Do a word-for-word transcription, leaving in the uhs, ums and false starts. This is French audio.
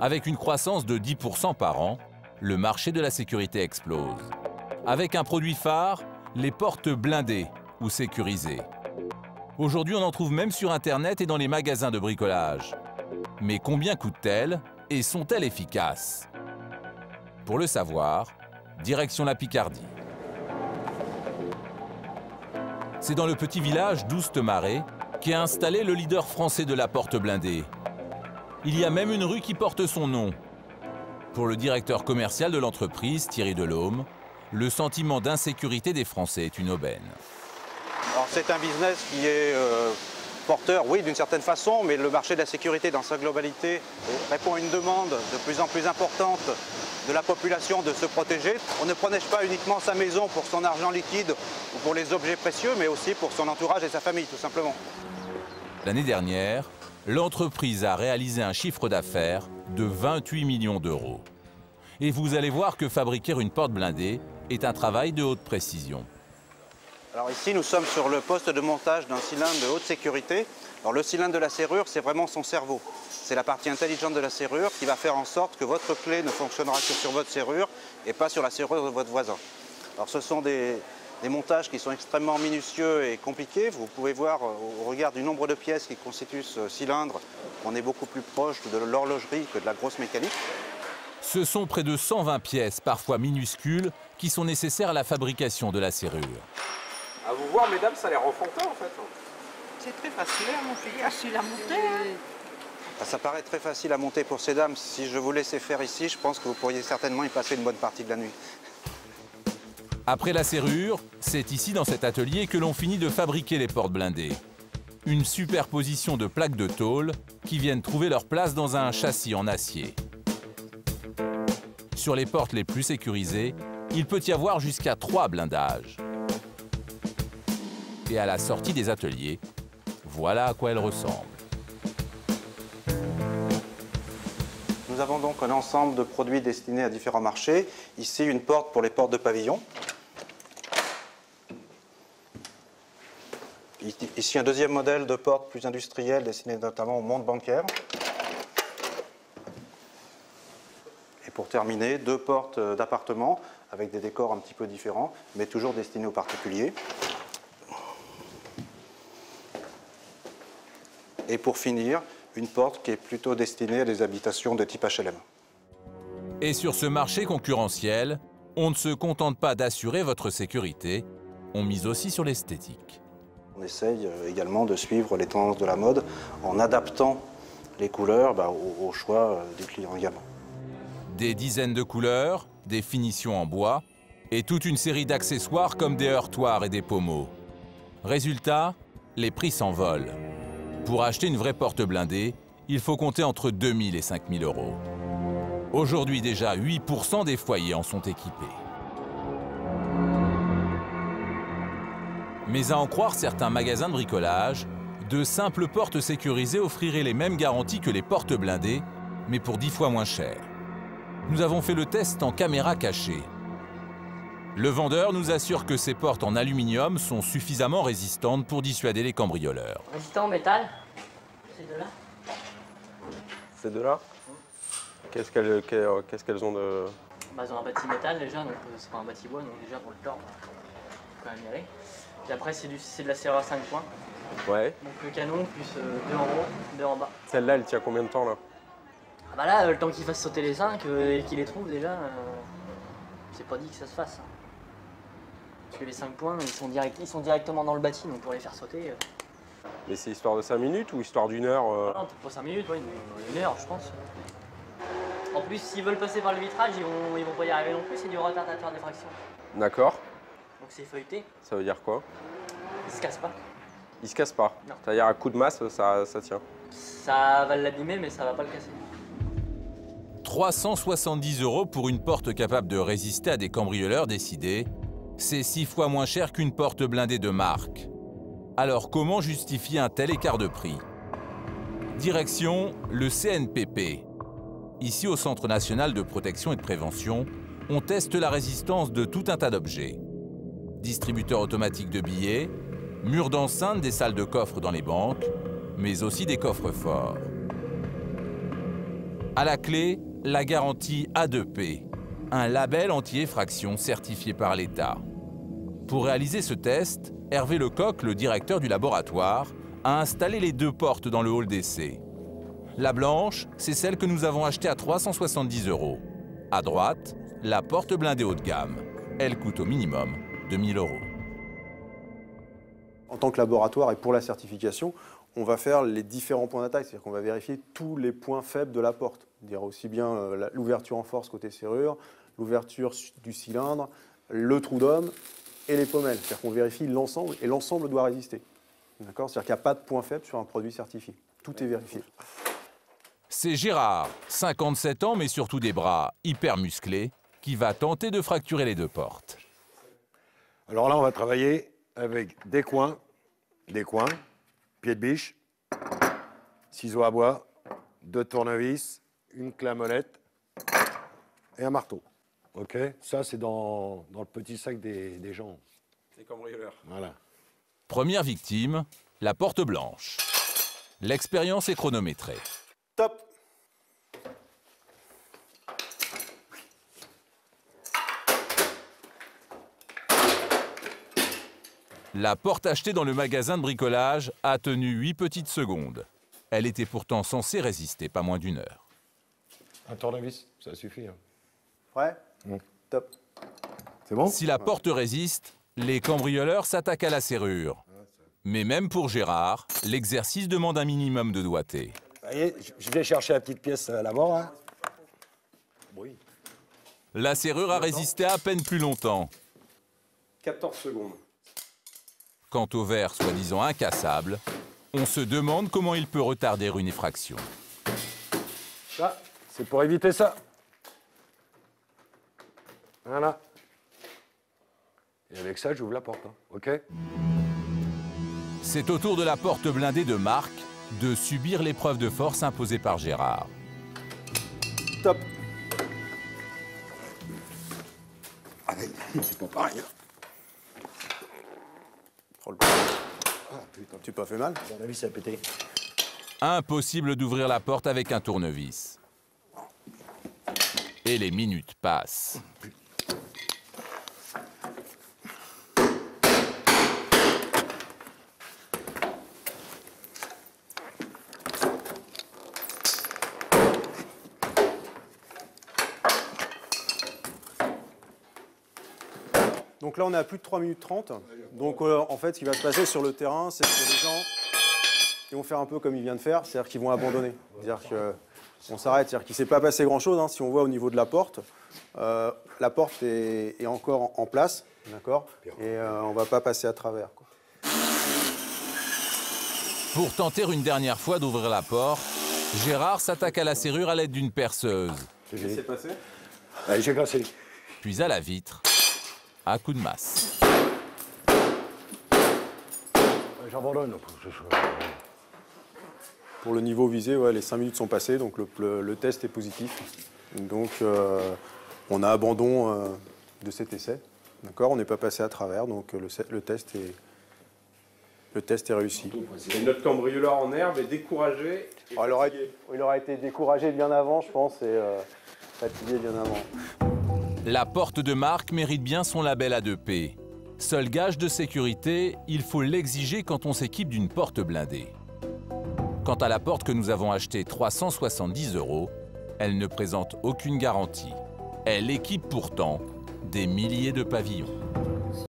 Avec une croissance de dix pour cent par an, le marché de la sécurité explose. Avec un produit phare, les portes blindées ou sécurisées. Aujourd'hui, on en trouve même sur Internet et dans les magasins de bricolage. Mais combien coûtent-elles et sont-elles efficaces? Pour le savoir, direction la Picardie. C'est dans le petit village d'Ouste-Marais qu'est installé le leader français de la porte blindée. Il y a même une rue qui porte son nom. Pour le directeur commercial de l'entreprise, Thierry Delhomme, le sentiment d'insécurité des Français est une aubaine. C'est un business qui est euh, porteur, oui, d'une certaine façon, mais le marché de la sécurité dans sa globalité répond à une demande de plus en plus importante de la population de se protéger. On ne protège pas uniquement sa maison pour son argent liquide ou pour les objets précieux, mais aussi pour son entourage et sa famille, tout simplement. L'année dernière, l'entreprise a réalisé un chiffre d'affaires de vingt-huit millions d'euros. Et vous allez voir que fabriquer une porte blindée est un travail de haute précision. Alors ici, nous sommes sur le poste de montage d'un cylindre de haute sécurité. Alors le cylindre de la serrure, c'est vraiment son cerveau. C'est la partie intelligente de la serrure qui va faire en sorte que votre clé ne fonctionnera que sur votre serrure et pas sur la serrure de votre voisin. Alors ce sont des, des montages qui sont extrêmement minutieux et compliqués. Vous pouvez voir au regard du nombre de pièces qui constituent ce cylindre, on est beaucoup plus proche de l'horlogerie que de la grosse mécanique. Ce sont près de cent vingt pièces, parfois minuscules, qui sont nécessaires à la fabrication de la serrure. À vous voir, mesdames, ça a l'air enfantin en fait. C'est très facile à monter, facile à monter. Hein. Ça paraît très facile à monter pour ces dames. Si je vous laissais faire ici, je pense que vous pourriez certainement y passer une bonne partie de la nuit. Après la serrure, c'est ici dans cet atelier que l'on finit de fabriquer les portes blindées. Une superposition de plaques de tôle qui viennent trouver leur place dans un châssis en acier. Sur les portes les plus sécurisées, il peut y avoir jusqu'à trois blindages. Et à la sortie des ateliers, voilà à quoi elles ressemblent. Nous avons donc un ensemble de produits destinés à différents marchés. Ici, une porte pour les portes de pavillon. Ici, un deuxième modèle de porte plus industrielle destiné notamment au monde bancaire. Et pour terminer, deux portes d'appartement avec des décors un petit peu différents, mais toujours destinés aux particuliers. Et pour finir, une porte qui est plutôt destinée à des habitations de type H L M. Et sur ce marché concurrentiel, on ne se contente pas d'assurer votre sécurité, on mise aussi sur l'esthétique. On essaye également de suivre les tendances de la mode en adaptant les couleurs bah, au, au choix des clients également. Des dizaines de couleurs, des finitions en bois et toute une série d'accessoires comme des heurtoirs et des pommeaux. Résultat, les prix s'envolent. Pour acheter une vraie porte blindée, il faut compter entre deux mille et cinq mille euros. Aujourd'hui déjà, huit pour cent des foyers en sont équipés. Mais à en croire certains magasins de bricolage, de simples portes sécurisées offriraient les mêmes garanties que les portes blindées, mais pour dix fois moins cher. Nous avons fait le test en caméra cachée. Le vendeur nous assure que ces portes en aluminium sont suffisamment résistantes pour dissuader les cambrioleurs. Résistant au métal, ces deux-là. Ces deux-là Qu'est-ce qu'elles qu'est-ce qu'elles ont de... Bah, elles ont un bâti métal déjà, donc c'est pas un bâti bois, donc déjà pour le tordre, il faut quand même y aller. Puis après, c'est de la serrure à cinq points. Ouais. Donc le canon, plus euh, deux en haut, deux en bas. Celle-là, elle tient combien de temps là? Ah bah là, le temps qu'il fasse sauter les cinq euh, et qu'il les trouve déjà, euh, c'est pas dit que ça se fasse. Hein. Parce que les cinq points, ils sont, direct, ils sont directement dans le bâti, donc pour les faire sauter... Euh... Mais c'est histoire de cinq minutes ou histoire d'une heure euh... Non, peut-être pas cinq minutes, ouais, une, une heure, je pense. En plus, s'ils veulent passer par le vitrage, ils vont, ils vont pas y arriver non plus, c'est du retardateur d'effraction. D'accord. Donc c'est feuilleté. Ça veut dire quoi? Il se casse pas. Il se casse pas? Non. C'est-à-dire à coup de masse, ça, ça tient? Ça va l'abîmer, mais ça va pas le casser. trois cent soixante-dix euros pour une porte capable de résister à des cambrioleurs décidés, c'est six fois moins cher qu'une porte blindée de marque. Alors comment justifier un tel écart de prix? Direction le C N P P. Ici au Centre national de protection et de prévention, on teste la résistance de tout un tas d'objets. Distributeur automatique de billets, murs d'enceinte des salles de coffres dans les banques, mais aussi des coffres forts. À la clé, la garantie A deux P, un label anti-effraction certifié par l'État. Pour réaliser ce test, Hervé Lecoq, le directeur du laboratoire, a installé les deux portes dans le hall d'essai. La blanche, c'est celle que nous avons achetée à trois cent soixante-dix euros. À droite, la porte blindée haut de gamme. Elle coûte au minimum deux mille euros. En tant que laboratoire et pour la certification, on va faire les différents points d'attaque, c'est-à-dire qu'on va vérifier tous les points faibles de la porte, c'est-à-dire aussi bien euh, l'ouverture en force côté serrure, l'ouverture du cylindre, le trou d'homme et les pommelles. C'est-à-dire qu'on vérifie l'ensemble et l'ensemble doit résister. D'accord ? C'est-à-dire qu'il n'y a pas de point faible sur un produit certifié. Tout est vérifié. C'est Gérard, cinquante-sept ans mais surtout des bras hyper musclés, qui va tenter de fracturer les deux portes. Alors là, on va travailler avec des coins, des coins, pied de biche, ciseaux à bois, deux tournevis, une clé à molette et un marteau. OK ? Ça, c'est dans, dans le petit sac des, des gens. Les cambrioleurs. Voilà. Première victime, la porte blanche. L'expérience est chronométrée. Top! La porte achetée dans le magasin de bricolage a tenu huit petites secondes. Elle était pourtant censée résister pas moins d'une heure. Un tournevis, ça suffit. Hein. Ouais? Mmh. Top. C'est bon? Si la porte résiste, les cambrioleurs s'attaquent à la serrure. Mais même pour Gérard, l'exercice demande un minimum de doigté. Allez, je vais chercher la petite pièce là-bas. Hein. Oui. La serrure a résisté à peine plus longtemps. quatorze secondes. Quant au verre soi-disant incassable, on se demande comment il peut retarder une effraction. Ça, c'est pour éviter ça. Voilà. Et avec ça, j'ouvre la porte. Hein. OK? C'est au tour de la porte blindée de Marc de subir l'épreuve de force imposée par Gérard. Top. Allez, c'est pas pareil. Hein. Oh, le... Ah putain, tu pas fait mal? À mon avis, ça a pété. Impossible d'ouvrir la porte avec un tournevis. Et les minutes passent. Donc là, on est à plus de trois minutes trente. Donc euh, en fait, ce qui va se passer sur le terrain, c'est que les gens ils vont faire un peu comme il vient de faire, c'est-à-dire qu'ils vont abandonner. C'est-à-dire qu'on s'arrête, c'est-à-dire qu'il ne s'est pas passé grand-chose. Hein, si on voit au niveau de la porte, euh, la porte est, est encore en, en place, d'accord ? Et euh, on ne va pas passer à travers, quoi. Pour tenter une dernière fois d'ouvrir la porte, Gérard s'attaque à la serrure à l'aide d'une perceuse. Qu'est-ce qui s'est passé ? Allez, j'ai cassé. Puis à la vitre, à coup de masse. J'abandonne. Pour le niveau visé, ouais, les cinq minutes sont passées, donc le, le, le test est positif. Donc euh, on a abandon euh, de cet essai. D'accord, on n'est pas passé à travers, donc le, le, test, est, le test est réussi. Et notre cambrioleur en herbe est découragé. Et Alors, il, aurait, il aurait été découragé bien avant, je pense, et euh, fatigué bien avant. La porte de Marc mérite bien son label A deux P. Seul gage de sécurité, il faut l'exiger quand on s'équipe d'une porte blindée. Quant à la porte que nous avons achetée trois cent soixante-dix euros, elle ne présente aucune garantie. Elle équipe pourtant des milliers de pavillons.